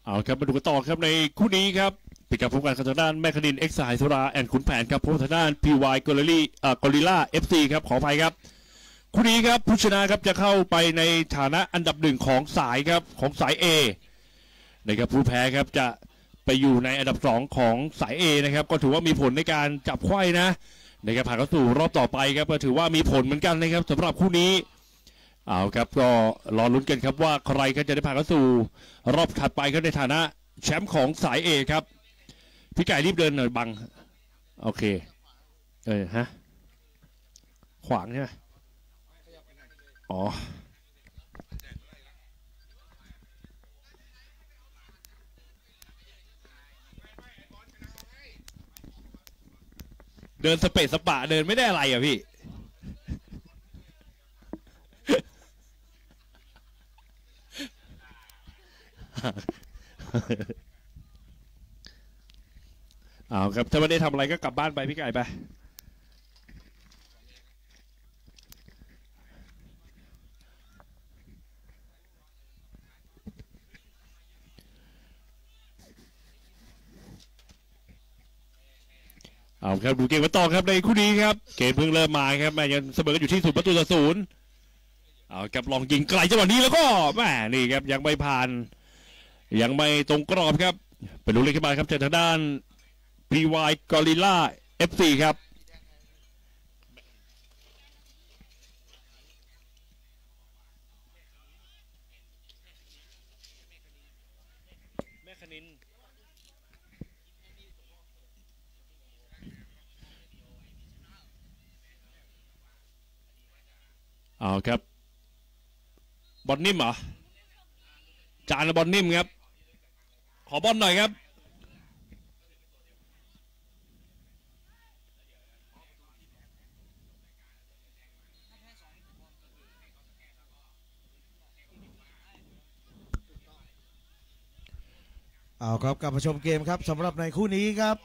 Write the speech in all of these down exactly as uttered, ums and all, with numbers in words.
เอาครับมาดูกันต่อครับในคู่นี้ครับปิดกับพบกันทางด้านแมคคานินเอ็กซ์ไซส์สุราแอนขุนแผนครับพบทางด้านพีวายกอริลี่อ่ากอริลล่าเอฟซีครับขออภัยครับคู่นี้ครับผู้ชนะครับจะเข้าไปในฐานะอันดับหนึ่งของสายครับของสาย A นะครับผู้แพ้ครับจะไปอยู่ในอันดับสองของสาย A นะครับก็ถือว่ามีผลในการจับไขว้นะนะครับผ่านเข้าสู่รอบต่อไปครับก็ถือว่ามีผลเหมือนกันนะครับสำหรับคู่นี้เอาครับก็รอลุ้นกันครับว่าใครก็จะได้ผ่านเข้าสู่รอบถัดไปครับในฐานะแชมป์ของสาย A ครับพี่ไก่รีบเดินหน่อยบังโอเคเออฮะขวางใช่ไหมอ๋อเดินสเปซสปะเดินไม่ได้อะไรอ่ะพี่เอาครับถ้าไม่ได้ทำอะไรก็กลับบ้านไปพี่ไก่ไปเอาครับดูเกมกันต่อครับในคู่นี้ครับเกมเพิ่งเริ่มมาครับแม่ยังเสมอกันอยู่ที่ศูนย์ประตูต่อศูนย์เอาครับลองยิงไกลจังหวะนี้แล้วก็แม่นี่ครับยังไม่ผ่านยังไม่ตรงกรอบครับไปลุ้นเลยขึ้นมาครับจากทางด้าน พี วาย Gorilla เอฟ ซี ครับแม่คณินเอาครับบอลนิ่มเหรอจานบอลนิ่มครับขอบอลหน่อยครับเอาครับกลับมาชมเกมครับสำหรับในคู่นี้ครับ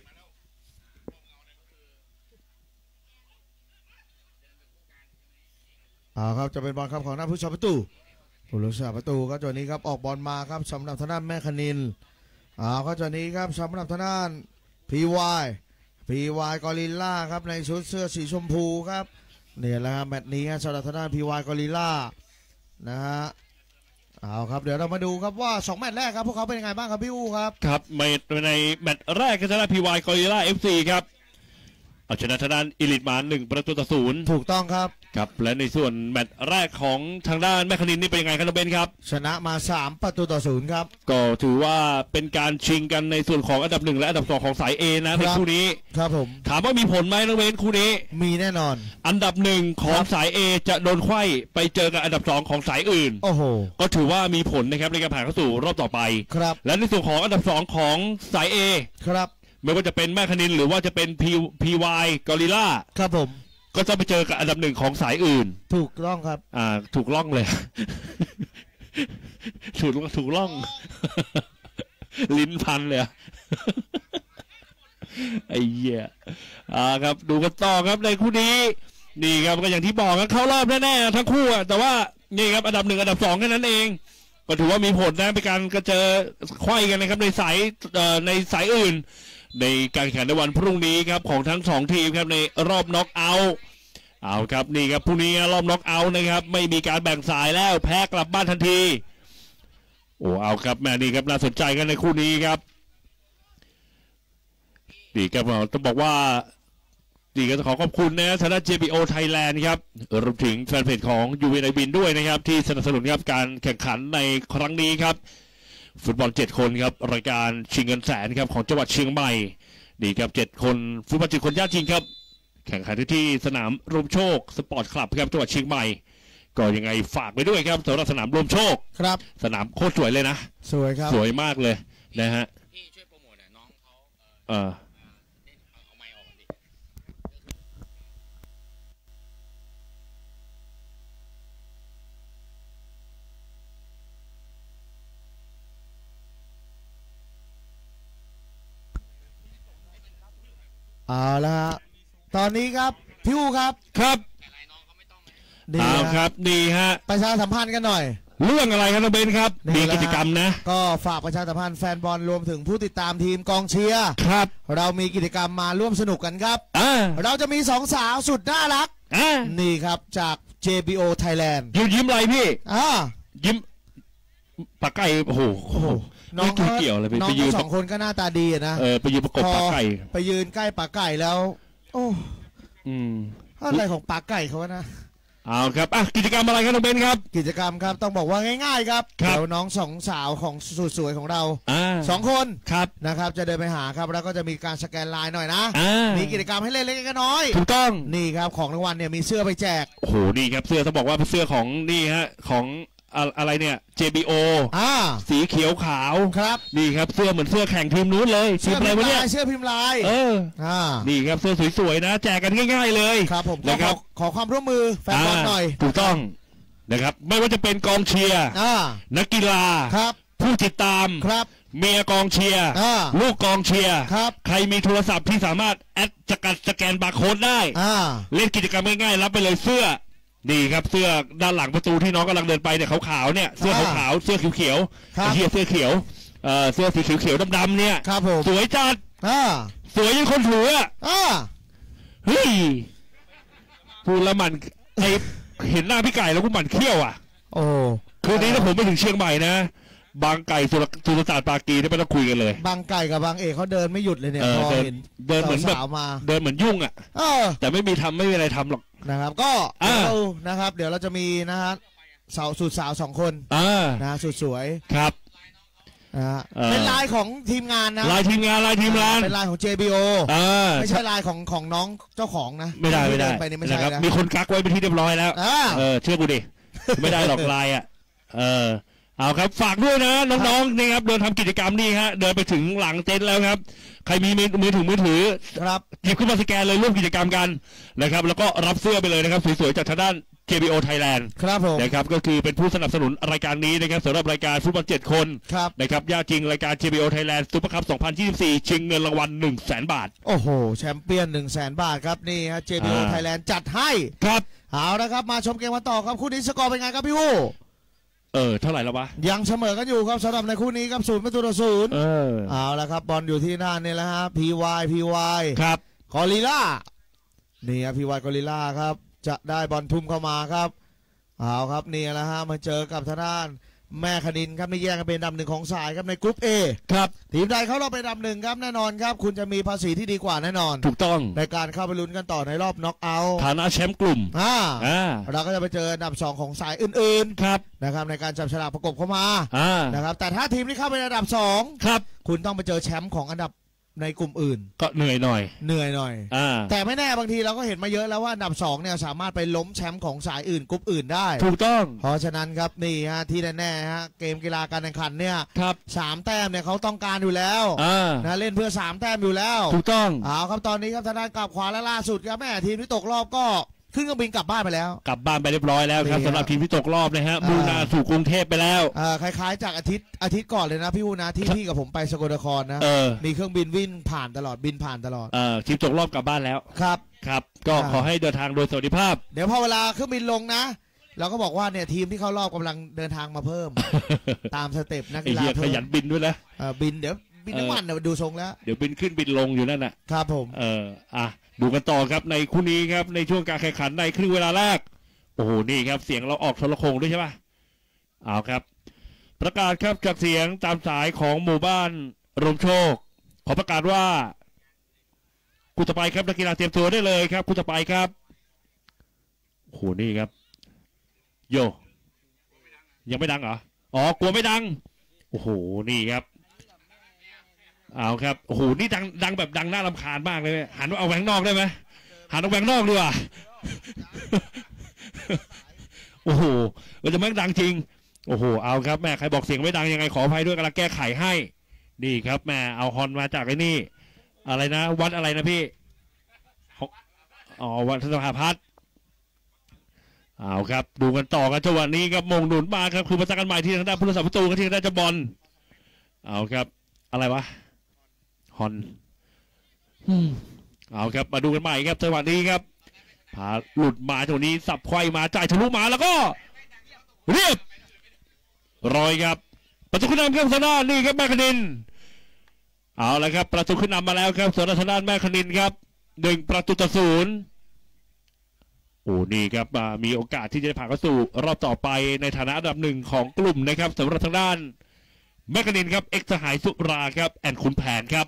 เอาครับจะเป็นบอลครับของหน้าผู้ชมประตูผู้รักษาประตูครับจังหวะนี้ครับออกบอลมาครับสำหรับทางด้านแม่คณินเอาครับจังหวะนี้ครับสำหรับทางด้านพีวายพีวายกอริลล่าครับในชุดเสื้อสีชมพูครับเนี่ยแหละครับแมตช์นี้ครับสำหรับทางด้านพีวายกอริลล่านะฮะเอาครับเดี๋ยวเรามาดูครับว่าสองแมตช์แรกครับพวกเขาเป็นยังไงบ้างครับพี่อู้ครับครับในแมตช์แรกก็จะได้ พี วาย Gorilla เอฟ ซี ครับเอาชนะทางด้านอิลิทมาหนึ่งประตูต่อศูนย์ถูกต้องครับครับและในส่วนแมตช์แรกของทางด้านแมคคานินนี่เป็นยังไงครับน้องเบนครับชนะมาสามประตูต่อศูนย์ครับก็ถือว่าเป็นการชิงกันในส่วนของอันดับหนึ่งและอันดับสองของสาย A นะในคู่นี้ครับผมถามว่ามีผลไหมน้องเบนคู่นี้มีแน่นอนอันดับหนึ่งของสาย A จะโดนไขว้ไปเจอกับอันดับสองของสายอื่นโอ้โหก็ถือว่ามีผลนะครับในการผ่านเข้าสู่รอบต่อไปครับและในส่วนของอันดับสองของสาย A ครับไม่ว่าจะเป็นแม่คณินหรือว่าจะเป็นพีพีวายกอริลล่าครับผมก็จะไปเจอกับอันดับหนึ่งของสายอื่นถูกล่องครับอ่าถูกล่องเลยถูกถูกล่องลิ้นพันเลยไอ้เหี้ยอ่าครับดูกันต่อครับในคู่นี้นี่ครับก็อย่างที่บอกครับเข้ารอบแน่ๆทั้งคู่แต่ว่านี่ครับอันดับหนึ่งอันดับสองแค่นั้นเองก็ถือว่ามีผลนะเป็นการกระเจอไขว้กันนะครับในสายในสายอื่นในการแข่งขันในวันพรุ่งนี้ครับของทั้งสองทีมครับในรอบน็อกเอาท์เอาครับนี่ครับพรุ่งนี้รอบน็อกเอาท์นะครับไม่มีการแบ่งสายแล้วแพ้กลับบ้านทันทีโอ้เอาครับแม่นี่ครับน่าสนใจกันในคู่นี้ครับดีครับต้องบอกว่าดีก็ขอขอบคุณนะทางด้าน เจ พี โอ Thailand ครับรวมถึงแฟนเพจของ ยู วี ไน บินด้วยนะครับที่สนับสนุนครับการแข่งขันในครั้งนี้ครับฟุตบอลเจ็ดคนครับรายการชิงเงินแสนครับของจังหวัดเชียงใหม่นี่ครับเจ็ดคนฟุตบอลเจ็ดคนญาติจริงครับแข่งขันที่สนามรวมโชคสปอร์ตคลับครับจังหวัดเชียงใหม่ก็ยังไงฝากไปด้วยครับสำหรับสนามรวมโชคครับสนามโคตรสวยเลยนะสวยครับสวยมากเลยนะฮะพี่ช่วยโปรโมทน้องเขาเออเอาละตอนนี้ครับพี่อูครับครับดีครับดีฮะประชาสัมพันธ์กันหน่อยเรื่องอะไรครับน้องเบนครับนี่มีแหละกิจกรรมนะก็ฝากประชาสัมพันธ์แฟนบอลรวมถึงผู้ติดตามทีมกองเชียร์ครับเรามีกิจกรรมมาร่วมสนุกกันครับอ่าเราจะมีสองสาวสุดน่ารักอ่านี่ครับจาก เจ บี โอ Thailand ยิ้มยิ้มอะไรพี่อ่ายิ้มปลาไก่โอ้โหโอ้โหน้องไม่เกี่ยวเลยไปน้องไปยืทั้นงสองคนก็หน้าตาดีอะนะเออไปยืนประกบพอปลาไก่ไปยืนใกล้ปลาไก่แล้ว โอ้อืมอะไรของปลาไก่เขาวะนะเอาครับอ่ะกิจกรรมอะไรครับน้องเบนครับกิจกรรมครับต้องบอกว่าง่ายๆครับครับเดี๋ยวน้องสองสาวของสุดสวยของเราอ่าสองคนครับนะครับจะเดินไปหาครับแล้วก็จะมีการสแกนไลน์หน่อยนะอ่ามีกิจกรรมให้เล่นเล็กๆน้อยถูกต้องๆนี่ครับของรางวัลเนี่ยมีเสื้อไปแจกโอ้โหนี่ครับเสื้อต้องบอกว่าเป็นเสื้อของนี่ฮะของอะอะไรเนี่ย เจ บี โออ่าสีเขียวขาวครับนี่ครับเสื้อเหมือนเสื้อแข่งทีมนู้นเลยทีเสื้มออะไรพิมวะพ์เนี่ยลายเสื้อพิมพ์ลายเอออ่านี่ครับเสื้อสวยๆนะ แจกกันง่ายๆเลยครับผมก็นะคขรัอบ ขอความร่วมมือแฟนบอลหน่อยถูกต้องนะครับ ไม่ว่าจะเป็นกองเชียร์อ่านักกีฬาครับผู้ติดตามครับเมียกองเชียร์อ่าลูกกองเชียร์ครับใครมีโทรศัพท์ที่สามารถแอดสกัดสแกนบาร์โค้ดได้อ่าเล่นกิจกรรมง่ายๆรับไปเลยเสื้อนี่ครับเสื้อด้านหลังประตูที่น้องกำลังเดินไปเนี่ยขาวๆเนี่ยเสื้ออ่าขาวๆเสื้อเขียวๆครับไอ้เหี้ยเสื้อเขียวเอ่อเสื้อสีเขียวๆดำๆเนี่ยครับผมสวยจัดอ่าสวยยังคนถืออะอ่าเฮ้ยพูดแล้วมันไอเห็นหน้าพี่ไก่แล้วกูหมั่นเขี้ยวอ่ะโอ้คืนนี้ถ้าผมไปถึงเชียงใหม่นะบางไก่สุรสุรศาสตร์ปากีนี่ไม่ต้องคุยกันเลยบางไก่กับบางเอกเขาเดินไม่หยุดเลยเนี่ยเออพอเดินเห็นเดินเหมือนแบบสาวๆมาเดินเหมือนยุ่งอ่ะเออแต่ไม่มีทำไม่มีอะไรทำหรอกนะครับ ก็อ่าเดี๋ยวเรานะครับ เดี๋ยวเราจะมีนะฮะสาวสุดสาวสองคนอ่านะฮะสุดสวยครับนะฮะเออเป็นลายของทีมงานนะลายทีมงานลายทีมงานเป็นลายของ เจ บี โออ่าไม่ใช่ลายของของน้องเจ้าของนะไม่ได้ไม่ได้ที่เนไปนี่ไม่ใช่นะครับนะมีคนกักไว้เป็นที่เรียบร้อยแล้วอ่าเออเชื่อกูดิไม่ได้หรอกลายอ่ะเออเอาครับฝากด้วยนะน้องๆนี่ครับเดินทำกิจกรรมนี่ฮะเดินไปถึงหลังเต็นท์แล้วครับ ใครมีมือมือถือมือถือครับหยิบขึ้นมาสแกนเลยร่วมกิจกรรมกันนะครับ แล้วก็รับเสื้อไปเลยนะครับสวยๆจากทางด้าน เจ บี โอ Thailand ครับผมนะครับก็คือเป็นผู้สนับสนุนรายการนี้นะครับสำหรับรายการฟุตบอลเจ็ดคนครับนะครับญาติจริงรายการ เจ บี โอ Thailand ซุปเปอร์คัพสองพันยี่สิบสี่ชิงเงินรางวัล หนึ่งแสน บาทโอ้โห แชมเปี้ยนหนึ่งแสนบาทครับ นี่ฮะ เจ บี โออ่า Thailand จัดให้ครับเอาละครับ มาชมเกมกันต่อครับคู่นี้สกอร์เป็นไงครับพี่วู้เออเท่าไหร่แล้ววะยังเสมอกันอยู่ครับสำหรับในคู่นี้ครับศูนย์ประตูต่อศูนย์เออเอาละครับบอลอยู่ที่หน้านี่แหละฮะ พี วาย พี วายครับกอริล่านี่ครับ พี วาย กอริล่าครับ จะได้บอลทุ่มเข้ามาครับ เอาครับนี่แหละฮะมาเจอกับทางด้านแม่คณินครับนี่แย่งกันเป็นอันดับหนึ่งของสายครับในกรุ๊ป A ครับทีมใดเข้ารอบเป็นอันดับหนึ่งครับแน่นอนครับ คุณจะมีภาษีที่ดีกว่าแน่นอนถูกต้องในการเข้าไปลุ้นกันต่อในรอบน็อกเอาท์ฐานะแชมป์กลุ่มอ่าอ่าเราก็จะไปเจออันดับสองของสายอื่นครับๆนะครับในการจับฉลากประกบเข้ามาอ่านะครับแต่ถ้าทีมที่เข้าไปในอันดับสองครับคุณต้องไปเจอแชมป์ของอันดับในกลุ่มอื่นก็เหนื่อยหน่อยเหนื่อยหน่อยอ่าแต่ไม่แน่บางทีเราก็เห็นมาเยอะแล้วว่าอันดับสองเนี่ยสามารถไปล้มแชมป์ของสายอื่นกลุ่มอื่นได้ถูกต้องเพราะฉะนั้นครับนี่ฮะที่แน่ๆฮะเกมกีฬาการแข่งขันเนี่ยครับสามแต้มเนี่ยเขาต้องการอยู่แล้วอ่านะเล่นเพื่อสามแต้มอยู่แล้วถูกต้องเอาครับตอนนี้ครับทางด้านกลับขวาและล่าสุดครับแม่ทีมที่ตกรอบก็ขึ้นเครื่องบินกลับบ้านไปแล้วกลับบ้านไปเรียบร้อยแล้วครับนี่ฮะสำหรับทีมที่ตกรอบนะฮะอ่ามุ่งหน้าสู่กรุงเทพไปแล้วอ่าคล้ายๆ จากอาทิตย์อาทิตย์ก่อนเลยนะพี่วูนะที่พี่กับผมไปสกลนครนะเออมีเครื่องบินวิ่งผ่านตลอดบินผ่านตลอดเออทีมตกรอบกลับบ้านแล้วครับครับ ก็อ่าขอให้เดินทางโดยสวัสดิภาพเดี๋ยวพอเวลาเครื่องบินลงนะ เราก็บอกว่าเนี่ยทีมที่เข้ารอบกำลังเดินทางมาเพิ่ม ตามสเต็ปนักไอ้กีฬาเหี้ยขเพิ่มยันบินด้วยนะเอ่อบินเดี๋ยวบินน้ำมันเดี๋ยวดูทรงแล้วเดี๋ยวบินขึ้นบินลงอยู่นั่นน่ะครับผมเออ อ่ะ ดูกันต่อครับในคู่นี้ครับ ในช่วงการแข่งขันในครึ่งเวลาแรก โอ้โห นี่ครับ เสียงเราออกโทรโขงด้วยใช่ปะเอาครับ ประกาศครับจากเสียงตามสายของหมู่บ้านรมโชค ขอประกาศว่าคู่ต่อไปครับนักกีฬาเตรียมตัวได้เลยครับคู่ต่อไปครับ โอ้โห นี่ครับ โย ยังไม่ดังเหรอ อ๋อ กลัวไม่ดัง โอ้โห นี่ครับ เอาครับ โอ้โห นี่ดัง ดังแบบดังน่ารำคาญมากเลย หันเอาแหวงนอกได้ไหมหันเอาแหวงนอกดีกว่า โอ้โหมันจะแม่งดังจริง โอ้โห เอาครับแม่ ใครบอกเสียงไม่ดังยังไงขออภัยด้วยกำลังแก้ไขให้ นี่ครับแม่ เอาฮอนมาจากไอ้นี่ อะไรนะ วัดอะไรนะพี่ อ๋อ วัดสภาพัฒน์เอาครับ ดูกันต่อกันจังหวะนี้ครับมงหนุนมาครับ คือมาสักกันใหม่ที่ทางด้านผู้รักษาประตูกับที่ทางด้านเจ้าบอล เอาครับ อะไรวะ ฮอนอืมเอาครับ มาดูกันใหม่ครับจังหวะนี้ครับพาหลุดมาจังหวะนี้สับไขว้มาจ่ายทะลุมาแล้วก็ เรียบร้อยครับประตูขึ้นนำครับทางด้านนี่ครับแม่คณินเอาละครับประตูขึ้นนำมาแล้วครับสำหรับทางด้านแม่คณินครับหนึ่งประตูต่อศูนย์โอ้นี่ครับมีโอกาสที่จะผ่านเข้าสู่รอบต่อไปในฐานะอันดับหนึ่งของกลุ่มนะครับสำหรับทางด้านแม่คณินครับเอ็กซ์สหายสุราครับแอนขุนแผนครับ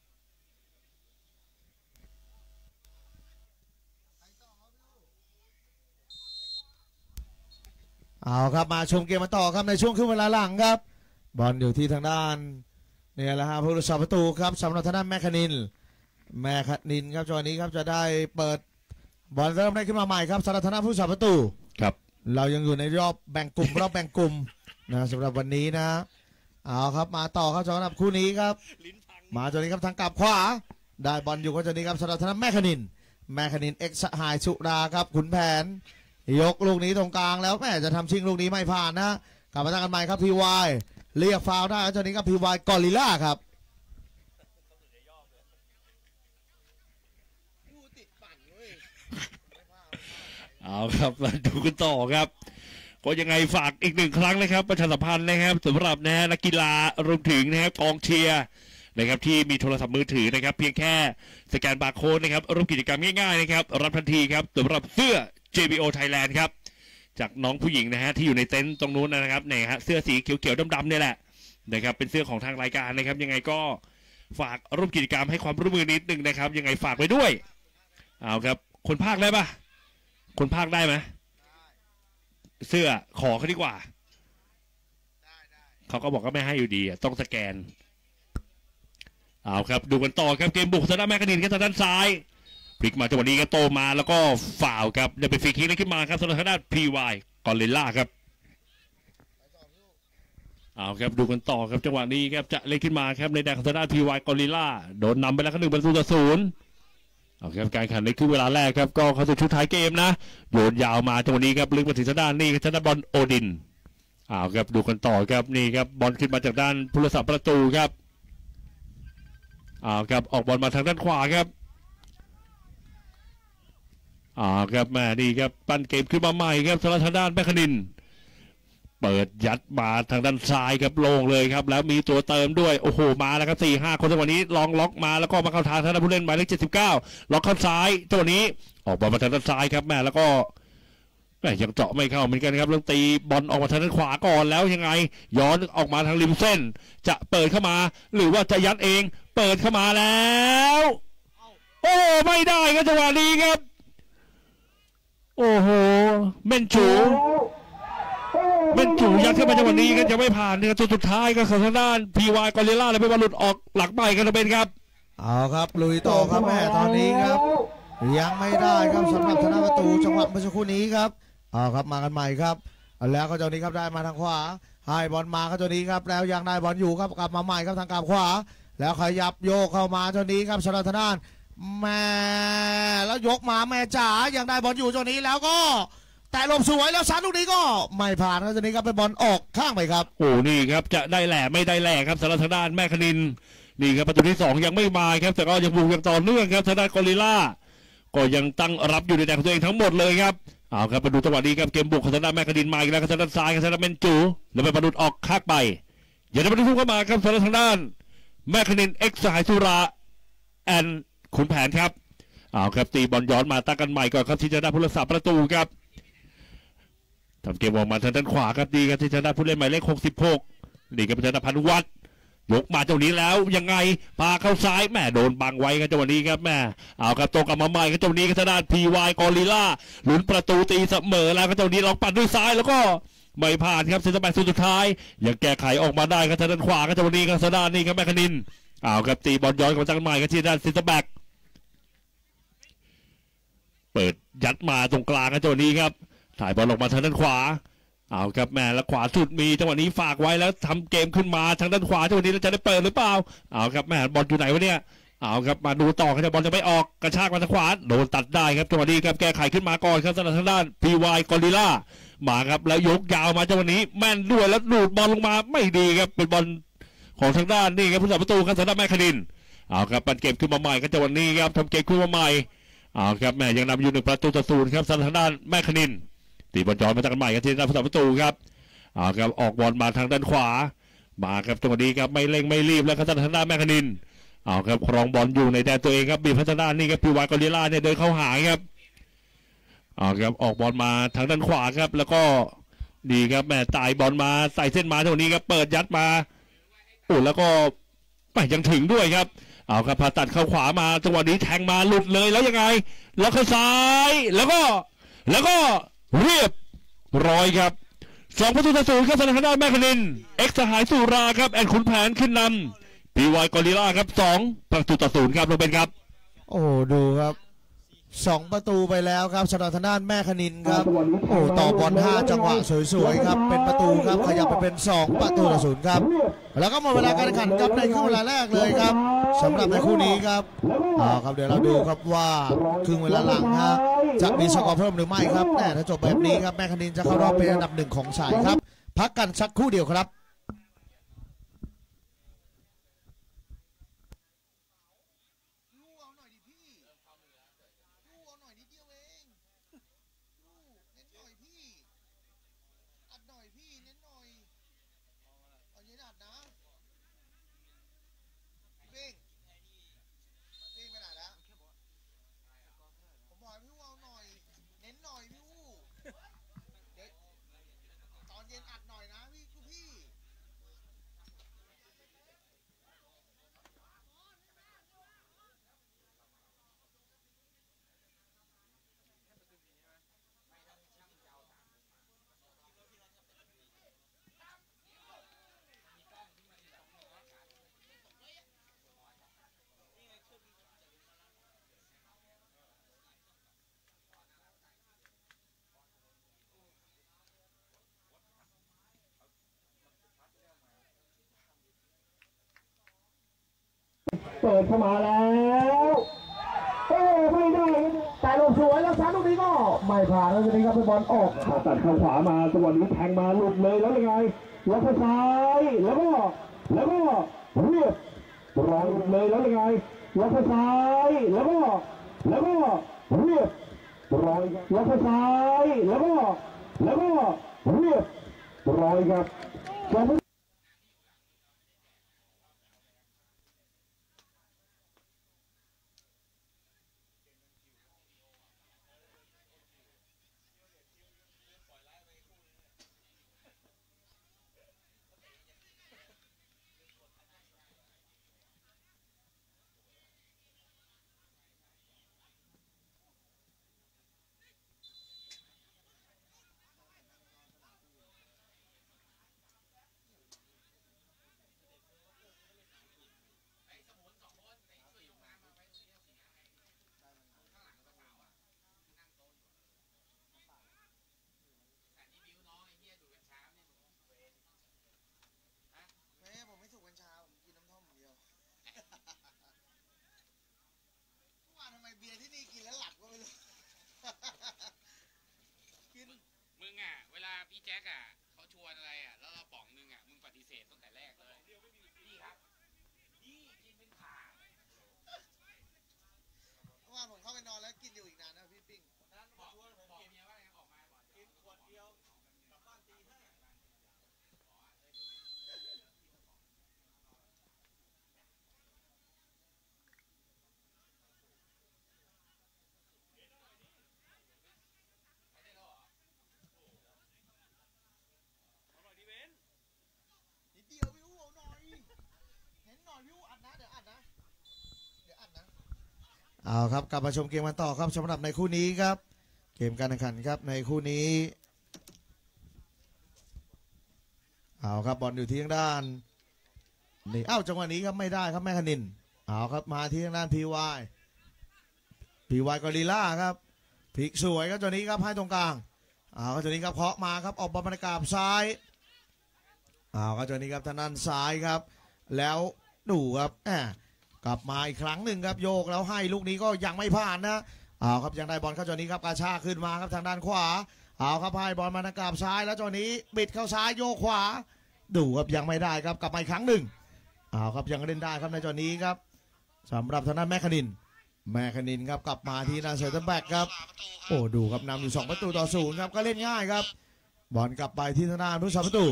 เอาครับมาชมเกมมาต่อครับในช่วงครึ่งเวลาหลังครับบอลอยู่ที่ทางด้านเนี่ยแหละครับผู้รักษาประตูครับสำหรับทางด้านแม่คณินแม่คณินครับจังหวะนี้ครับจะได้เปิดบอลเริ่มได้ขึ้นมาใหม่ครับสำหรับทางด้านผู้รักษาประตูครับเรายังอยู่ในรอบแบ่งกลุ่มรอบแบ่งกลุ่มนะสำหรับวันนี้นะเอาครับมาต่อครับสำหรับคู่นี้ครับมาจังหวะนี้ครับทางกลับขวาได้บอลอยู่ก็จังหวะนี้ครับสำหรับทางด้านแม่คณินแม่คณินเอ็กซ์สหายสุราครับขุนแผนยกลูกนี้ตรงกลางแล้วแม่จะทำชิงลูกนี้ไม่ผ่านนะกลับมาตั้งกันใหม่ครับพีวายเรียกฟาวล์ได้ตอนนี้ครับพีวายกอริลล่าครับเอาครับมาดูกันต่อครับก็ยังไงฝากอีกหนึ่งครั้งนะครับประชาสัมพันธ์นะครับสำหรับนะฮะนักกีฬารวมถึงนะครับกองเชียร์นะครับที่มีโทรศัพท์มือถือนะครับเพียงแค่สแกนบาร์โค้ดนะครับร่วมกิจกรรมง่ายๆนะครับรับทันทีครับสำหรับเสื้อ เจ บี โอ Thailand ครับจากน้องผู้หญิงนะฮะที่อยู่ในเต็นท์ตรงนู้นนะครับเนี่ยฮะเสื้อสีเขียวๆดำๆเนี่ยแหละนะครับเป็นเสื้อของทางรายการนะครับยังไงก็ฝากร่วมกิจกรรมให้ความร่วมมือนิดนึงนะครับยังไงฝากไว้ด้วยเอาครับคนภาคได้ปะคนภาคได้ไหมเสื้อขอเขาดีกว่าเขาก็บอกก็ไม่ให้อยู่ดีต้องสแกนเอาครับดูกันต่อครับเกมบุกทางด้านแม่คณินครับทางด้านซ้ายพลิกมาจังหวะนี้ก็โตมาแล้วก็ฝ่าวครับได้เป็นฟรีคิกขึ้นมาครับสำหรับทางด้าน พี วาย กอริลล่าครับเอาครับดูกันต่อครับจังหวะนี้ครับจะเล่นขึ้นมาครับในแดนของทางด้าน พี วาย กอริลล่าโดนนำไปแล้วครับหนึ่งประตูต่อศูนย์เอาครับการแข่งขันในครึ่งเวลาแรกครับก็เข้าสู่ชุดท้ายเกมนะโยนยาวมาจังหวะนี้ครับลึกมาถึงทางด้านนี่ทางด้านบอลโอดินเอาครับดูกันต่อครับนี่ครับบอลขึ้นมาจากด้านผู้รักษาประตูครับเอาครับออกบอลมาทางด้านขวาครับอ่าครับแม่นี่ครับปั้นเกมขึ้นมาใหม่ครับสำหรับทางด้านแม่คณินเปิดยัดมาทางด้านซ้ายครับโล่งเลยครับแล้วมีตัวเติมด้วยโอ้โหมาแล้วครับสี่ห้าคนจังหวะนี้ลองล็อกมาแล้วก็มาเข้าทางทางด้านผู้เล่นหมายเลขเจ็ดสิบเก้าล็อกเข้าซ้ายจังหวะนี้ออกบอลมาทางด้านซ้ายครับแม่แล้วก็แม่ยังเจาะไม่เข้าเหมือนกันครับเรื่องตีบอลออกมาทางด้านขวาก่อนแล้วยังไงย้อนออกมาทางริมเส้นจะเปิดเข้ามาหรือว่าจะยัดเองเปิดเข้ามาแล้วโอ้ไม่ได้ครับจังหวะนี้ครับโอ้โหเม่นจูเม่นจูยัดเข้ามาจังหวะนี้ก็จะไม่ผ่านเนี่ยตัวสุดท้ายก็ของทางด้าน พี วาย กอริลล่าเลยไปบอลหลุดออกหลังไปกันจะเป็นครับเอาครับลุยต่อครับแม่ตอนนี้ครับยังไม่ได้ครับสำหรับทางด้านประตูจังหวะเมื่อสักครู่นี้ครับเอาครับมากันใหม่ครับแล้วก็เจ้านี้ครับได้มาทางขวาให้บอลมาครับเจ้านี้ครับแล้วยังได้บอลอยู่ครับกลับมาใหม่ครับทางกลับขวาแล้วขยับโยกเข้ามาเจ้านี้ครับสำหรับทางด้านแม่แล้วยกมาแม่จ๋ายังได้บอลอยู่เจ้านี้แล้วก็แต่ลมสวยแล้วซัดลูกนี้ก็ไม่ผ่านครับเจ้านี้ครับเป็นบอลออกข้างไปครับโอ้นี่ครับจะได้แหล่ไม่ได้แหล่ครับสำหรับทางด้านแม่คณินนี่ครับประตูที่สองยังไม่มาครับแต่ก็ยังบุกอย่างต่อเนื่องครับทางด้านกอริลล่าก็ยังตั้งรับอยู่ในแดนของตัวเองทั้งหมดเลยครับเอาครับมาดูจังหวะนี้ครับเกมบุกของทางด้านแม่คณินมาอีกแล้วครับทางด้านซ้ายครับทางด้านเมนจูแล้วไปประตูออกข้างไปอย่าได้ประตูเข้ามาครับสำหรับทางด้านแม่คณินเอ็กซ์สหายสุราแอนขุนแผนครับเอาครับตีบอลย้อนมาตั้งกันใหม่ก่อนครับที่จะได้ผู้รักษาประตูครับทำเกมออกมาทางด้านขวาครับดีครับที่จะได้ผู้เล่นหมายเลขหกสิบหกนี่ครับเป็นทางด้านพันวัฒน์ยกมาเจ้านี้แล้วยังไงพาเข้าซ้ายแม่โดนบังไว้ครับจังหวะนี้ครับแม่เอาครับตรงกลับมาใหม่ครับจังหวะนี้ครับทางด้าน พี วาย กอริลล่าลุ้นประตูตีเสมอแล้วครับจังหวะนี้ลองปัดด้วยซ้ายแล้วก็ไม่ผ่านครับเซนเตอร์แบ็กสุดท้ายยังแก้ไขออกมาได้ครับทางด้านขวาครับจังหวะนี้ครับทางด้านนี้ครับแม่คณินเอาครับตีบอลย้อนกลับมาจากใหม่ครับที่ด้านเซนเตอร์แบ็กเปิดยัดมาตรงกลางครับจังหวะนี้ครับถ่ายบอลออกมาทางด้านขวาเอาครับแม่แล้วขวาสุดมีจังหวะนี้ฝากไว้แล้วทำเกมขึ้นมาทางด้านขวาจังหวะนี้เราจะได้เปิดหรือเปล่าเอาครับแม่บอลอยู่ไหนวะเนี่ยเอาครับมาดูต่อครับบอลจะไม่ออกกระชากมาทางขวาโดนตัดได้ครับจังหวะนี้ครับแก้ไขขึ้นมาก่อนครับทางด้าน พี วาย กอริลล่ามาครับแล้วยกยาวมาจังหวะนี้แม่นด้วยแล้วดูดบอลลงมาไม่ดีครับเป็นบอลของทางด้านนี่ครับผู้รักษาประตูครับทางด้านแม่คณินเอาครับปั่นเกมขึ้นมาใหม่ครับจังหวะนี้ครับทำเกมขึ้นมาใหม่เอาครับแม่ยังนำอยู่หนึ่งประตูต่อศูนย์ครับทางด้านแม่คณินตีบอลย้อนมาจากกันใหม่ครับที่ด้านผู้รักษาประตูครับเอาครับออกบอลมาทางด้านขวามาครับจังหวะนี้ครับไม่เร่งไม่รีบแล้วครับทางด้านแมคคานินเอาครับครองบอลอยู่ในแดนตัวเองครับบีบพัฒนานี่ครับพีวายกอริลล่าเนี่ยเดินเข้าหาครับเอาครับออกบอลมาทางด้านขวาครับแล้วก็ดีครับแม่ตายบอลมาใส่เส้นมาจังหวะนี้ครับเปิดยัดมาโอ้แล้วก็ไปยังถึงด้วยครับเอาครับพาตัดเข้าขวามาจังหวะนี้แทงมาหลุดเลยแล้วยังไงแล้วเข้าซ้ายแล้วก็แล้วก็เรียบร้อยครับสองประตูต่อศูนย์ครับทางด้านแมคคานินเอ็กซ์สหายสุราครับแอนขุนแผนขึ้นนำพีวายกอริลล่าครับสองประตูต่อศูนย์ครับลงเป็นครับโอ้ดูครับสองประตูไปแล้วครับสำหรับทางด้านแม่คณินครับโอ้ต่อบอลห้าจังหวะสวยๆครับเป็นประตูครับขยับไปเป็นสองประตูต่อศูนย์ครับแล้วก็หมดเวลาการแข่งขันครับในครึ่งเวลาแรกเลยครับสำหรับในคู่นี้ครับเอาครับเดี๋ยวเราดูครับว่าครึ่งเวลาหลังฮะจะมีสกอร์เพิ่มหรือไม่ครับแต่ถ้าจบแบบนี้ครับแม่คณินจะเข้ารอบเป็นอันดับหนึ่งของสายครับพักกันสักครู่เดียวครับเปิดเข้ามาแล้วเอ้ไม่ได้แต่ลงสวยแล้วซ้ำลูกนี้ก็ไม่ผ่านแล้วทีนี้ครับเป็นบอลออกตัดเข้าขวามาจังหวะนี้แทงมาหลุดเลยแล้วยังไงแล้วก็ซ้ายแล้วก็แล้วก็เรียบร้อยเลยแล้วยังไงแล้วก็ซ้ายแล้วก็แล้วก็เรียบร้อยแล้วก็ซ้ายแล้วก็แล้วก็เรียบร้อยครับเบียร์ที่นี่กินแล้วหลับก็ไม่รู้กินมึงอ่ะเวลาพี่แจ็คอ่ะเขาชวนอะไรอ่ะแล้วเราป๋องนึงอ่ะมึงปฏิเสธตั้งแต่แรกเลยพี่ครับพี่กินเป็นขาเมื่อวานผมเข้าไปนอนแล้วกินอยู่อีกนานนะพี่ปิ้งนั้นบอกบอกเมียว่ายังออกมากินขวดเดียวกลับบ้านตีห้าเอาครับกลับมาชมเกมกันต่อครับสำหรับในคู่นี้ครับเกมการแข่งขันครับในคู่นี้เอาครับบอลอยู่ที่ทางด้านนี่เอ้าจังหวะนี้ครับไม่ได้ครับแม่คณินเอาครับมาที่ทางด้านพีวายพีวายกอริลล่าครับพลิกสวยครับจังหวะนี้ครับให้ตรงกลางเอาครับจังหวะนี้ครับเคาะมาครับออกบอลบรรยากาศซ้ายเอาครับจังหวะนี้ครับทางด้านซ้ายครับแล้วดูครับแหมกลับมาอีกครั้งหนึ่งครับโยกแล้วให้ลูกนี้ก็ยังไม่ผ่านนะเอาครับยังได้บอลเข้าจอนี้ครับกระชากขึ้นมาครับทางด้านขวาเอาครับให้บอลมากราบซ้ายแล้วจอนี้บิดเข้าซ้ายโยกขวาดูครับยังไม่ได้ครับกลับมาอีกครั้งหนึ่งเอาครับยังเล่นได้ครับในจอนี้ครับสำหรับทางด้านแมคคานินแมคคานินครับกลับมาที่นาเซอร์แบ็กครับโอ้ดูครับนำอยู่สองประตูต่อศูนย์ครับก็เล่นง่ายครับบอลกลับไปที่ทางด้านผู้ชาประตู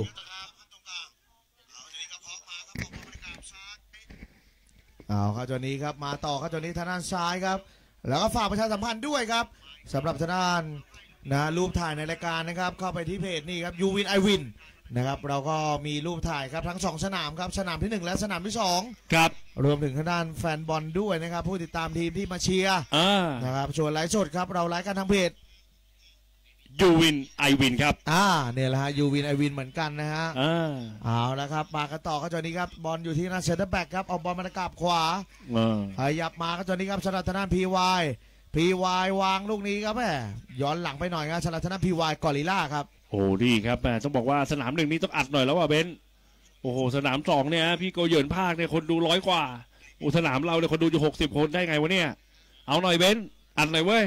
เอาครับจอนี้ครับมาต่อครับจอนี้ทางด้านซ้ายครับแล้วก็ฝากประชาสัมพันธ์ด้วยครับสำหรับทางด้านนะรูปถ่ายในรายการนะครับเข้าไปที่เพจนี่ครับยูวินไอวินนะครับเราก็มีรูปถ่ายครับทั้งสองสนามครับสนามที่หนึ่งและสนามที่สองครับรวมถึงทางด้านแฟนบอลด้วยนะครับผู้ติดตามทีมที่มาเชียร์นะครับส่วนไลฟ์สดครับเราไลฟ์กันทางเพจยูวินไอวินครับอ่าเนี่ยแหละฮะยูวินไอวินเหมือนกันนะฮะอ่าเอาละครับมากันต่อครับจอนี้ครับบอลอยู่ที่นันเซนเตอร์แบ็กครับเอาบอลมาตะกับขวาขยับมาครับจอนี้ครับชนะทางด้านพีวายพีวายวางลูกนี้ครับแม่ย้อนหลังไปหน่อยครับชนะทางด้านพีวายกอริลล่าครับโอ้ดีครับแม่ต้องบอกว่าสนามหนึ่งนี้ต้องอัดหน่อยแล้วว่าเบนโอ้โหสนามสองเนี่ยพี่โกเยินภาคเนี่ยคนดูร้อยกว่าโอ้สนามเราเนี่ยคนดูอยู่หกสิบคนได้ไงวะเนี่ยเอาหน่อยเบนอัดหน่อยเว้ย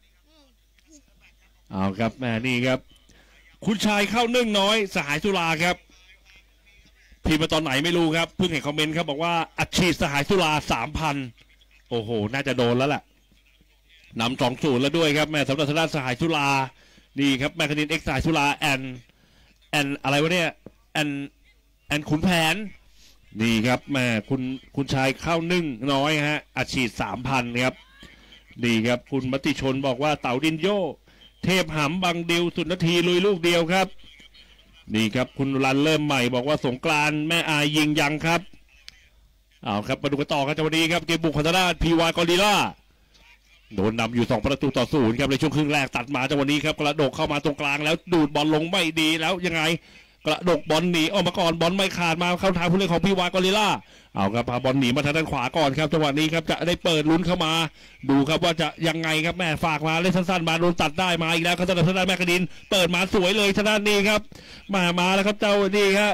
เอาครับแม่นี่ครับคุณชายเข้านึ่งน้อยสหายสุราครับพิมพ์มาตอนไหนไม่รู้ครับเพิ่งเห็นคอมเมนต์ครับบอกว่าอัดฉีดสหายสุราสามพันโอ้โหน่าจะโดนแล้วแหละนำสองศูนย์แล้วด้วยครับแม่สำหรับทางด้านสหายสุรานี่ครับแมคคานินเอ็กซ์สหายสุราแอนแอนอะไรวะเนี่ยแอนแอนขุนแผนนี่ครับแม่คุณคุณชายเข้านึ่งน้อยฮะอัดฉีดสามพันครับนี่ครับคุณมติชนบอกว่าเต๋าดินโยเทพหำบังดิวสุดนาทีลุยลูกเดียวครับนี่ครับคุณรันเริ่มใหม่บอกว่าสงกรานต์แม่อายยิงยังครับเอาครับมาดูกันต่อครับจังหวะนี้ครับเกมบุกของทางด้านพีวายกอริลล่าโดนนำอยู่สองประตูต่อศูนย์ครับในช่วงครึ่งแรกตัดมาจังหวะนี้ครับกระดกเข้ามาตรงกลางแล้วดูดบอลลงไม่ดีแล้วยังไงกระดกบอลหนีออกมาก่อนบอลไม่ขาดมาเข้าทางผู้เล่นของพีวายกอริลล่าเอาครับพาบอลหนีมาทางด้านขวาก่อนครับจังหวะนี้ครับจะได้เปิดลุ้นเข้ามาดูครับว่าจะยังไงครับแม่ฝากมาเล่นสั้นๆมาโดนตัดได้มาอีกแล้วครับทางด้านแม่คดินเปิดมาสวยเลยทางด้านนี้ครับมามาแล้วครับเจ้านี่ครับ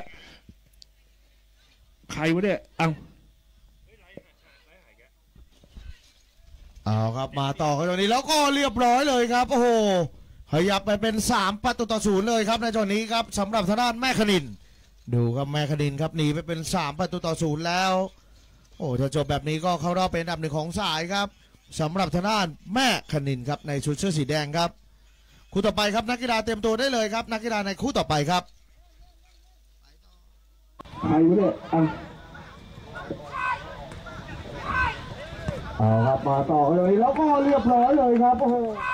ใครวะเนี่ยเอาเอาครับมาต่อครับตรงนี้แล้วก็เรียบร้อยเลยครับโอ้โหขยับไปเป็นสามประตูต่อศูนย์เลยครับในจังหวะนี้ครับสำหรับทางด้านแม่คดินดูครับแม่คดินครับหนีไปเป็นสามประตูต่อศูนย์แล้วโอ้ถ้าจบแบบนี้ก็เข้ารอบเป็นอันดับหนึ่งของสายครับสำหรับทางด้านแม่คดินครับในชุดเสื้อสีแดงครับคู่ต่อไปครับนักกีฬาเตรียมตัวได้เลยครับนักกีฬาในคู่ต่อไปครับใครวะเนี่ยอ่ะเอาครับมาต่อเลยแล้วก็เรียบร้อยเลยครับโอ้โห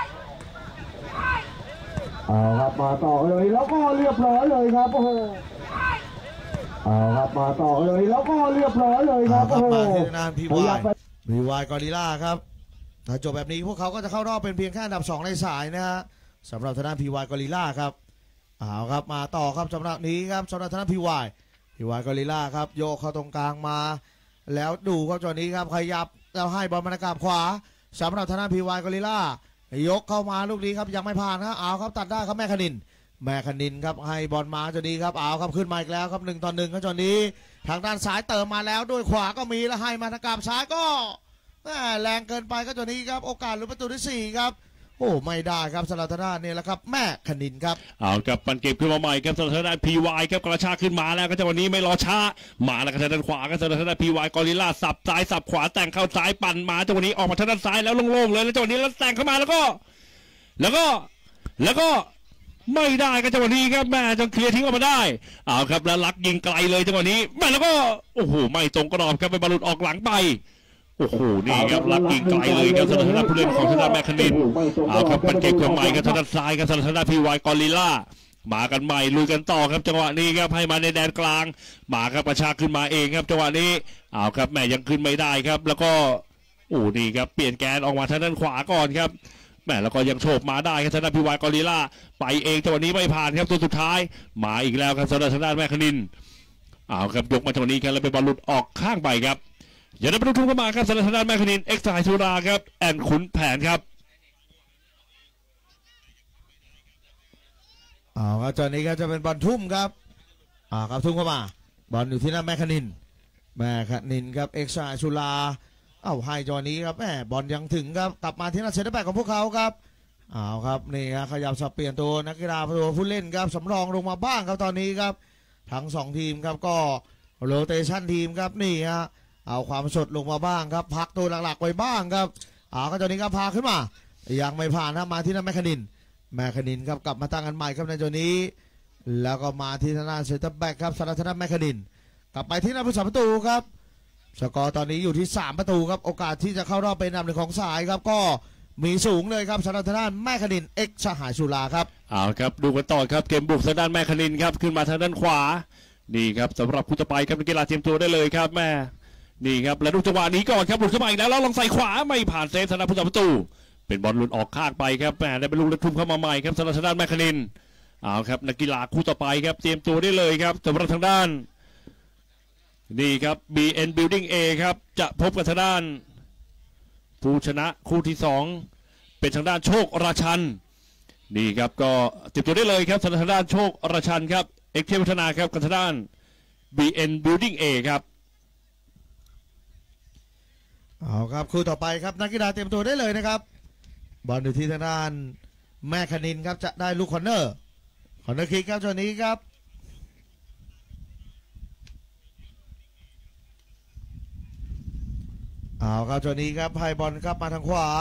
เอาครับมาต่อเลยแล้วก็เรียบร้อยเลยครับโอ้โหเอาครับมาต่อเลยแล้วก็เรียบร้อยเลยครับโอ้โหมาที่นานพีวายพีวายกอริลล่าครับถ้าจบแบบนี้พวกเขาก็จะเข้ารอบเป็นเพียงแค่อันดับสองในสายนะฮะสำหรับทางด้านพีวายกอริลล่าครับเอาครับมาต่อครับสำหรับนี้ครับสำหรับทางด้านพีวายพีวายกอริลล่าครับโยกเข้าตรงกลางมาแล้วดูครับจอนี้ครับขยับแล้วให้บอลมากราบขวาสำหรับทางด้านพีวายกอริลล่ายกเข้ามาลูกนี้ครับยังไม่ผ่านครับเอาครับตัดได้ครับแม่คดินแม่คดินครับให้บอลมาจอนี้ครับเอาครับขึ้นมาอีกแล้วครับหนึ่งต่อหนึ่งครับจอนี้ทางด้านซ้ายเติมมาแล้วด้วยขวาก็มีแล้วให้มาทางกราบซ้ายก็แรงเกินไปก็จอนี้ครับโอกาสลุ้นประตูที่สี่ครับโอ้ไม่ได้ครับสำหรับทางด้านนี่แหละครับแม่คดินครับเอาครับปันเก็บขึ้นมาใหม่ครับสำหรับทางด้านพีวายครับกระชากขึ้นมาแล้วก็จังหวะนี้ไม่รอช้ามาแล้วก็ทางด้านขวาก็สำหรับทางด้านพีวายกอริลล่าสับซ้ายสับขวาแต่งเข้าซ้ายปั่นมาจังหวะนี้ออกมาทางด้านซ้ายแล้วโล่งๆเลยแล้วจังหวะนี้แล้วแต่งเข้ามาแล้วก็แล้วก็แล้วก็ไม่ได้ก็จังหวะนี้ครับแม่จงเคลียร์ทิ้งออกมาได้เอาครับแล้วลักยิงไกลเลยจังหวะนี้แม่แล้วก็โอ้โหไม่ตรงกรอบครับไปบอลหลุดออกหลังไปโอ้โหนี่ครับลักยิงไกลเลยครับสำหรับทางด้านผู้เล่นของทางด้านแมคคนินเอาครับมันเก็บของใหม่ครับทางด้านซ้ายครับสำหรับทางด้านพีวายกอริลล่ามากันใหม่ลุยกันต่อครับจังหวะนี้ครับให้มาในแดนกลางมาครับประชาขึ้นมาเองครับจังหวะนี้เอาครับแม่ยังขึ้นไม่ได้ครับแล้วก็โอ้นี่ครับเปลี่ยนแกนออกมาทางด้านขวาก่อนครับแม่แล้วก็ยังโฉบมาได้ครับทางด้านพีวายกอริลล่าไปเองจังหวะนี้ไม่ผ่านครับตัวสุดท้ายมาอีกแล้วครับสำหรับทางด้านแมคคนินเอาครับยกมาจังหวะนี้ครับแล้วเป็นบอลหลุดออกข้างไปครับอย่าได้ประตูทุ่มเข้ามาครับสำหรับทางด้านแมคคนินเอ็กซ์สหายสุราครับแอนขุนแผนครับอ๋อครับตอนนี้ก็จะเป็นบอลทุ่มครับอ่าครับทุ่มเข้ามาบอลอยู่ที่หน้าแมคคนินแมคคนินครับเอ็กซ์สหายสุราเอ้าให้จอนี้ครับแม่บอลยังถึงครับกลับมาที่หน้าเซนเตอร์แบ็กของพวกเขาครับอ้าวครับนี่ครับขยับสับเปลี่ยนตัวนักกีฬาตัวผู้เล่นครับสำรองลงมาบ้างครับตอนนี้ครับทั้งสองทีมครับก็โรเตชันทีมครับนี่ฮะเอาความสดลงมาบ้างครับพักตัวหลักๆไว้บ้างครับอ้าวก็ตอนนี้ก็พาขึ้นมายังไม่ผ่านนะมาที่หน้าแมคคนินแมคคนินครับกลับมาตั้งกันใหม่ครับในจอนี้แล้วก็มาที่ทางด้านเซนเตอร์แบ็กครับสารธนแมคคานินกลับไปที่หน้าผู้สาประตูครับสกอร์ตอนนี้อยู่ที่สามประตูครับโอกาสที่จะเข้ารอบเป็นอันดับหนึ่งของสายครับก็มีสูงเลยครับสารธนแมคคานินเอ็กซ์สหายสุราครับเอาครับดูกันต่อครับเกมบุกทางด้านแมคคานินครับขึ้นมาทางด้านขวานี่ครับสำหรับคู่ต่อไปครับนักกีฬาเตรียมตัวได้เลยครับแม่นี่ครับและดูจังหวะนี้ก่อนครับหลุดเข้ามาอีกแล้วแล้วลองใส่ขวาไม่ผ่านเซฟทางด้านผู้สาประตูเป็นบอลหลุดออกข้างไปครับแม่ได้เป็นลูกและทุ่มเข้ามาใหม่ครับสำหรับทางด้านแมคคานินเอาครับนักกีฬาคู่ต่อไปครับเตรียมตัวได้เลยครับสำหรับทางด้านนี่ครับ บี เอ็น Building A ครับจะพบกับทางด้านผู้ชนะคู่ที่สองเป็นทางด้านโชคราชันนี่ครับก็เตรียมตัวได้เลยครับสำหรับทางด้านโชคราชันครับเอกเทพวัฒนาครับกับทางด้าน บี เอ็น Building A ครับเอาครับคู่ต่อไปครับนักกีฬาเตรียมตัวได้เลยนะครับบอลอยู่ที่ทางด้านแม่คณินครับจะได้ลูกคอร์เนอร์คอร์เนอร์คิกครับจังหวะนี้ครับเอาครับจังหวะนี้ครับให้บอลครับมาทางขวา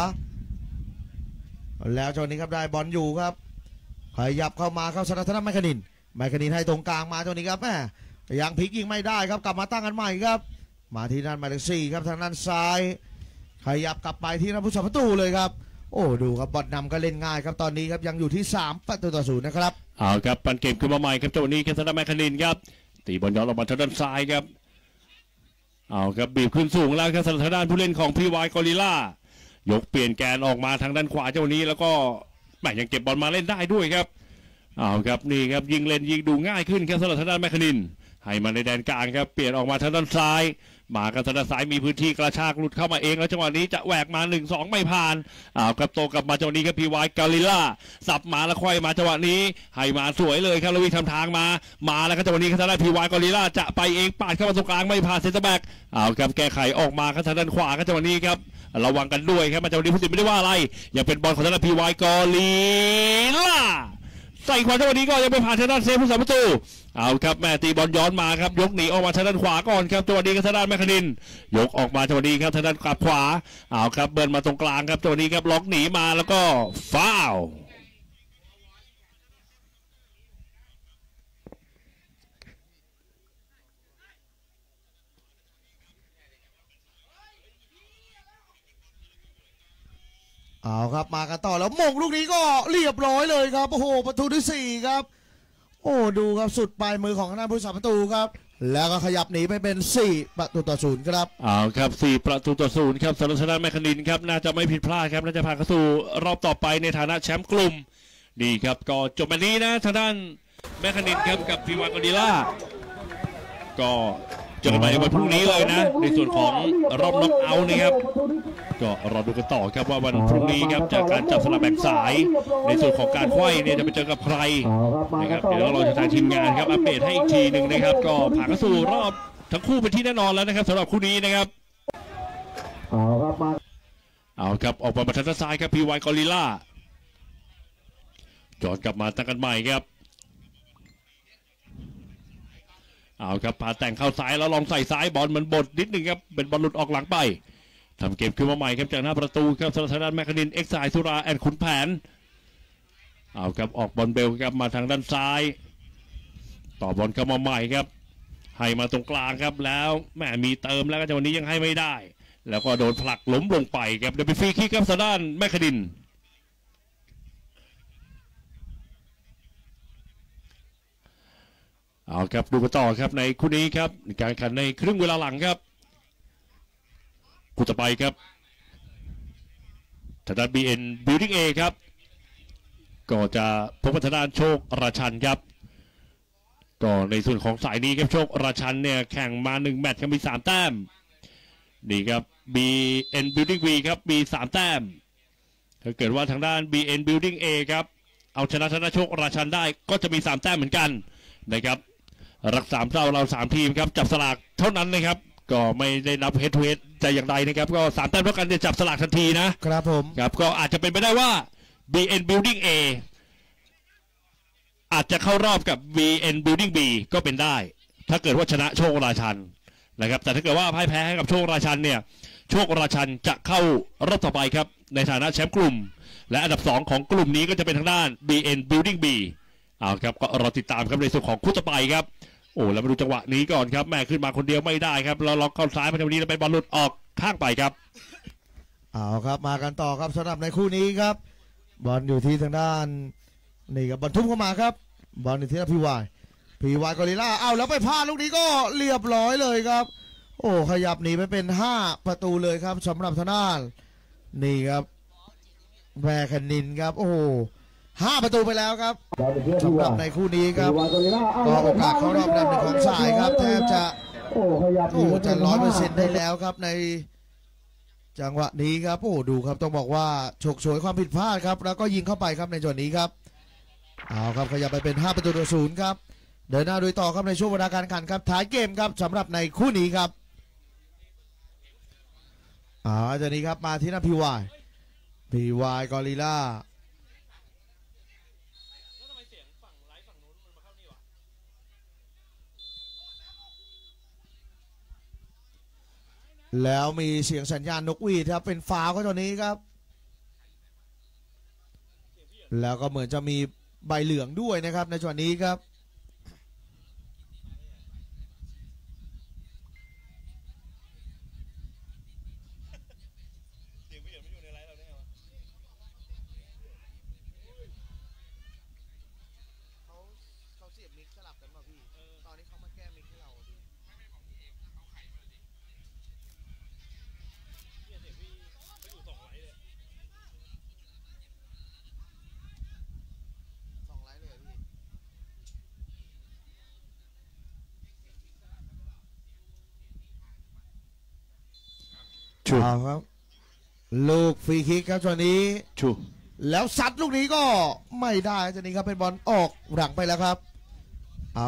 แล้วจังหวะนี้ครับได้บอลอยู่ครับขยับเข้ามาครับสารธนแมคคานินแมคคานินให้ตรงกลางมาจังหวะนี้ครับแม่ยังพลิกยิงไม่ได้ครับกลับมาตั้งกันใหม่ครับมาที่ด้านหมายเลขสี่ครับทางด้านซ้ายขยับกลับไปที่นักผู้สาประตูเลยครับโอ้ดูครับบอลนำก็เล่นง่ายครับตอนนี้ครับยังอยู่ที่สามประตูต่อศูนย์นะครับเอาครับปันเกมขึ้นมาใหม่ครับจังหวะนี้ครับทางด้านแมคคานินครับตีบอลย้อนออกมาทางด้านซ้ายครับเอาครับบีบขึ้นสูงแล้วครับทางด้านผู้เล่นของพีวายกอริลล่ายกเปลี่ยนแกนออกมาทางด้านขวาเจ้านี้แล้วก็แหมยังเก็บบอลมาเล่นได้ด้วยครับเอาครับนี่ครับยิงเล่นยิงดูง่ายขึ้นครับสำหรับทางด้านแมคคานินให้มาในแดนกลางครับเปลี่ยนออกมาทางด้านซ้ายมากันทางด้านซ้ายมีพื้นที่กระชากหลุดเข้ามาเองแล้วจังหวะนี้จะแหวกมา หนึ่งสอง ไม่ผ่านเอาครับโตกลับมาจังหวะนี้ครับพีวายกอริลล่าสับมาแล้วค่อยมาจังหวะนี้ให้มาสวยเลยครับแล้ววิ่งทำทางมามาแล้วครับจังหวะนี้ครับทางด้านพีวายกอริลล่าจะไปเองปาดเข้ามาตรงกลางไม่ผ่านเซนเตอร์แบ็กเอาครับแก้ไขออกมาครับทางด้านขวาครับจังหวะนี้ครับระวังกันด้วยครับมาจังหวะนี้ผู้ตัดสินไม่ได้ว่าอะไรยังเป็นบอลของทางด้านพีวายกอริลล่าใส่ขวาจังหวะนี้ก็ยังไม่ผ่านทางด้านเซฟผู้สาประตูเอาครับแม่ตีบอลย้อนมาครับยกหนีออกมาทางด้านขวาก่อนครับจังหวะนี้ครับทางด้านแมคคานินยกออกมาจังหวะนี้ครับทางด้านกลับขวาเอาครับเบิร์นมาตรงกลางครับจังหวะนี้ครับล็อกหนีมาแล้วก็ฟาวล์เอาครับมากันต่อแล้วมงลูกนี้ก็เรียบร้อยเลยครับโอ้โหประตูที่สี่ครับโอ้ดูครับสุดปลายมือของหน้าผู้สาประตูครับแล้วก็ขยับหนีไปเป็นสี่ประตูต่อศูนย์ครับเอาครับสี่ประตูต่อศูนย์ครับสำหรับทางด้านแมคคานินครับน่าจะไม่ผิดพลาดครับน่าจะผ่านเข้าสู่รอบต่อไปในฐานะแชมป์กลุ่มนี่ครับก็จบแบบนี้นะทางด้านแมคคานินครับกับพีวายกอริลล่าก็เจอกันใหม่ในวันพรุ่งนี้เลยนะในส่วนของรอบน็อกเอาท์นะครับก็รอดูกันต่อครับว่าวันพรุ่งนี้ครับจากการจับสลากแบ่งสายในส่วนของการไขว้เนี่ยจะไปเจอกับใครนะครับเดี๋ยวเราจะทางทีมงานครับอัปเดตให้อีกทีหนึ่งนะครับก็ผ่านเข้าสู่รอบทั้งคู่เป็นที่แน่นอนแล้วนะครับสำหรับคู่นี้นะครับเอาครับมาเอาครับออกมาทางด้านซ้ายครับพีวายกอริลล่าย้อนกลับมาตั้งกันใหม่ครับเอาครับพาแต่งเข้าซ้ายแล้วลองใส่ซ้ายบอลมันบดนิดนึงครับเป็นบอลหลุดออกหลังไปทำเกมขึ้นมาใหม่ครับจากหน้าประตูครับสำหรับทางด้านแมคคานินเอ็กซ์สายสุราแอนขุนแผนเอาครับออกบอลเบลครับมาทางด้านซ้ายต่อบอลเข้ามาใหม่ครับให้มาตรงกลางครับแล้วแหมมีเติมแล้วก็จังหวะนี้ยังให้ไม่ได้แล้วก็โดนผลักล้มลงไปครับเดี๋ยวไปฟรีคิกครับทางด้านแมคคานินเอาครับดูกันต่อครับในคู่นี้ครับการแข่งขันในครึ่งเวลาหลังครับคู่ต่อไปครับทางด้าน บี เอ็น Building A ครับก็จะพบกับทางด้านโชคราชันครับก็ในส่วนของสายนี้ครับโชคราชันเนี่ยแข่งมาหนึ่งแมตช์ครับมีสามแต้มนี่ครับ บี เอ็น Building B ครับมีสามแต้มถ้าเกิดว่าทางด้าน บี เอ็น Building A ครับเอาชนะทางด้านโชคราชันได้ก็จะมีสามแต้มเหมือนกันนะครับรักสามเท่าเราสามทีมครับจับสลากเท่านั้นนะครับก็ไม่ได้นับเฮดทูเฮดแต่อย่างใดนะครับก็สามแต้มเท่ากันจะจับสลากทันทีนะครับผมครับก็อาจจะเป็นไปได้ว่า บี เอ็น Building A อาจจะเข้ารอบกับ บี เอ็น Building B ก็เป็นได้ถ้าเกิดว่าชนะโชคราชันนะครับแต่ถ้าเกิดว่าพ่ายแพ้ให้กับโชคราชันเนี่ยโชคราชันจะเข้ารอบต่อไปครับในฐานะแชมป์กลุ่มและอันดับสองของกลุ่มนี้ก็จะเป็นทางด้าน บี เอ็น Building B เอาครับก็รอติดตามครับในส่วนของคู่ต่อไปครับโอ้แล้วมาดูจังหวะนี้ก่อนครับแม่ขึ้นมาคนเดียวไม่ได้ครับเราล็อกเข้าซ้ายมาทางนี้แล้วเป็นบอลหลุดออกข้างไปครับเอาครับมากันต่อครับสำหรับในคู่นี้ครับบอลอยู่ที่ทางด้านนี่ครับบอลทุ่มเข้ามาครับบอลอยู่ที่พีวายพีวายกอริลล่าเอาแล้วไปพลาดลูกนี้ก็เรียบร้อยเลยครับโอ้ขยับหนีไปเป็นห้าประตูเลยครับสำหรับทางด้านนี่ครับแมคคนินครับโอ้ห้าประตูไปแล้วครับสำหรับในคู่นี้ครับก็โอกาสเข้ารอบอันดับหนึ่งของสายครับแทบจะโอ้ขยับโอ้จะร้อยเปอร์เซ็นต์ได้แล้วครับในจังหวะนี้ครับโอ้ดูครับต้องบอกว่าฉกฉวยความผิดพลาดครับแล้วก็ยิงเข้าไปครับในจังหวะนี้ครับเอาครับขยับไปเป็นห้าประตูต่อศูนย์ครับเดินหน้าโดยต่อครับในช่วงเวลาการแข่งขันครับท้ายเกมครับสำหรับในคู่นี้ครับเอาจากนี้ครับมาที่หน้าพีวายพีวายกอริลล่าแล้วมีเสียงสัญญาณนกหวีดครับเป็นฟาวล์ก็ตอนนี้ครับแล้วก็เหมือนจะมีใบเหลืองด้วยนะครับในช่วงนี้ครับเขาเสียบมิกสลับกันมาพี่ตอนนี้เขามาแก้มิกให้เราชูครับลูกฟรีคิกครับตอนนี้ชูแล้วซัดลูกนี้ก็ไม่ได้ตอนนี้ครับเป็นบอลออกหลังไปแล้วครับเอา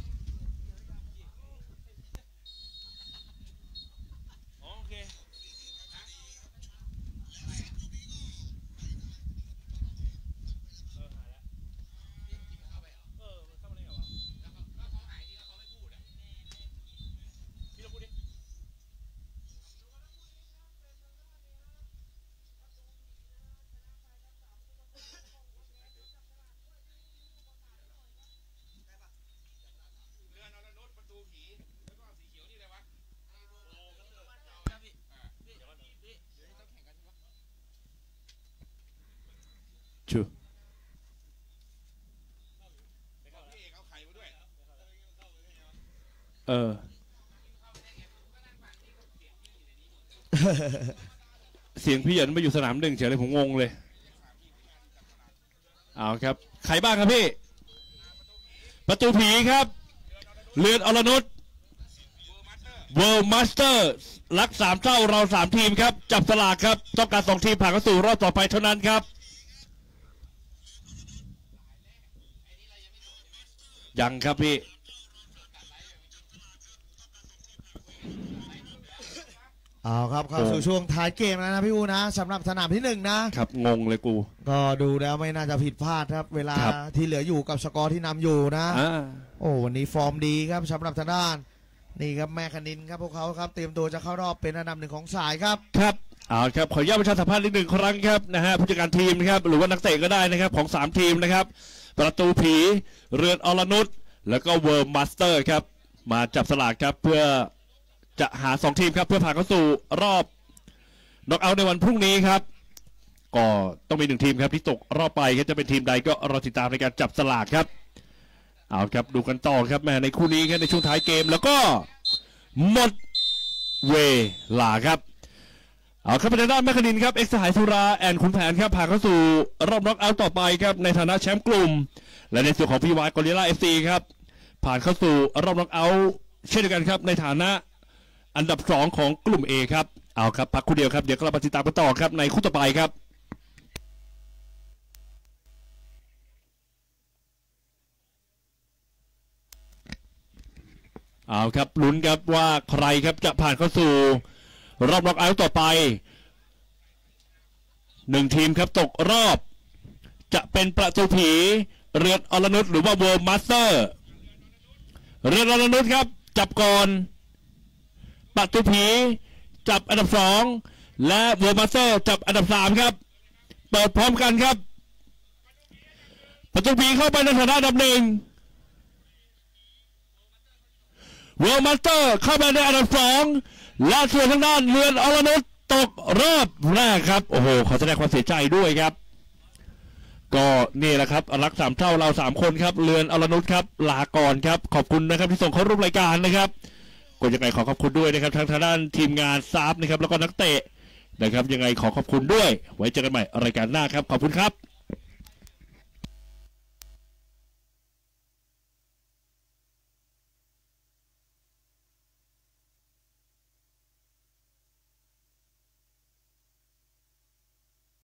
ชูเออเสียงพี่เหยินมาอยู่สนามหนึ่งเฉยเลยผมงงเลยเอาครับใครบ้างครับพี่ประตูผีครับเรือนอรนุชเวิลด์มาสเตอร์รักสามเท่าเราสามทีมครับจับสลากครับต้องการสองทีมผ่านเข้าสู่รอบต่อไปเท่านั้นครับยังครับพี่เอาครับเข้าสู่ช่วงท้ายเกมแล้วนะพี่อูนะสำหรับสนามที่หนึ่งนะครับงงเลยกูก็ดูแล้วไม่น่าจะผิดพลาดครับเวลาที่เหลืออยู่กับสกอร์ที่นำอยู่นะโอ้วันนี้ฟอร์มดีครับสำหรับทางด้านนี่ครับแมคคนินครับพวกเขาครับเตรียมตัวจะเข้ารอบเป็นอันดับหนึ่งของสายครับครับเอาครับขออนุญาตประชาสัมพันธ์อีกหนึ่งครั้งครับนะฮะผู้จัดการทีมนะครับหรือว่านักเตะก็ได้นะครับของสามทีมนะครับประตูผีเรือนอรนุชแล้วก็เวิร์มมาสเตอร์ครับมาจับสลากครับเพื่อจะหาสองทีมครับเพื่อผ่านเข้าสู่รอบน็อกเอาท์ในวันพรุ่งนี้ครับก็ต้องมีหนึ่งทีมครับที่ตกรอบไปจะเป็นทีมใดก็รอติดตามในการจับสลากครับเอาครับดูกันต่อครับแม่ในคู่นี้ครับในช่วงท้ายเกมแล้วก็หมดเวลาครับเอาครับเป็นด้านแมคคนินครับเอ็กซ์สหายสุราแอนขุนแผนครับผ่านเข้าสู่รอบน็อกเอาท์ต่อไปครับในฐานะแชมป์กลุ่มและในส่วนของพีวายกอริลล่าเอฟซีครับผ่านเข้าสู่รอบน็อกเอาท์เช่นเดียวกันครับในฐานะอันดับสองของกลุ่ม A ครับเอาครับพักคู่เดียวครับเดี๋ยวเราไปติดตามกันต่อครับในคู่ต่อไปครับเอาครับลุ้นครับว่าใครครับจะผ่านเข้าสู่รอบน็อกเอาท์ต่อไปหนึ่งทีมครับตกรอบจะเป็นประตูผีเรือนอรนุชหรือว่าเวิร์มมาสเตอร์เรือนอรนุชครับจับก่อนประตูผีจับอันดับสองและเวิร์มมาสเตอร์จับอันดับสามครับเปิดพร้อมกันครับประตูบีเข้าไปในฐานะอันดับหนึ่งเวิร์ลมาสเตอร์เข้าไปในอันดับสองและส่วนทางด้านเรือนอรนุชตกรอบแรกครับโอ้โหขอแสดงความเสียใจด้วยครับก็นี่แหละครับรักสามเท่าเราสามคนครับเรือนอรนุชครับลาก่อนครับขอบคุณนะครับที่ส่งเข้าร่วมรายการนะครับก็ยังไงขอขอบคุณด้วยนะครับทางทางด้านทีมงานซับนะครับแล้วก็นักเตะนะครับยังไงขอขอบคุณด้วยไว้เจอกันใหม่รายการหน้าครับขอบคุณครับ